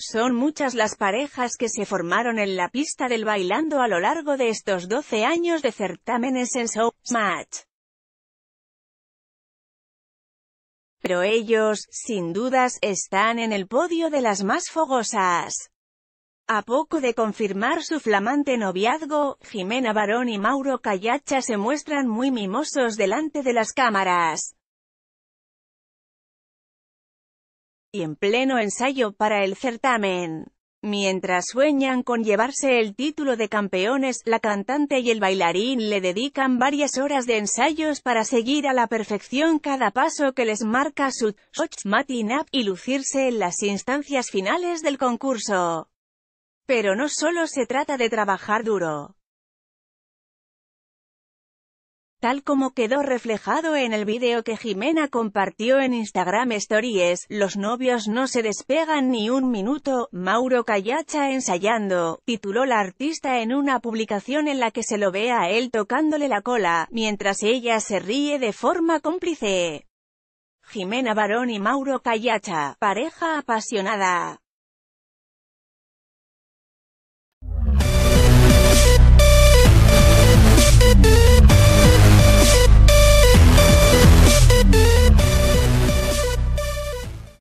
Son muchas las parejas que se formaron en la pista del bailando a lo largo de estos 12 años de certámenes en Showmatch. Pero ellos, sin dudas, están en el podio de las más fogosas. A poco de confirmar su flamante noviazgo, Jimena Barón y Mauro Cayacha se muestran muy mimosos delante de las cámaras. Y en pleno ensayo para el certamen. Mientras sueñan con llevarse el título de campeones, la cantante y el bailarín le dedican varias horas de ensayos para seguir a la perfección cada paso que les marca su Showmatch y lucirse en las instancias finales del concurso. Pero no solo se trata de trabajar duro. Tal como quedó reflejado en el vídeo que Jimena compartió en Instagram Stories, los novios no se despegan ni un minuto. Mauro Cayacha ensayando, tituló la artista en una publicación en la que se lo ve a él tocándole la cola, mientras ella se ríe de forma cómplice. Jimena Barón y Mauro Cayacha, pareja apasionada.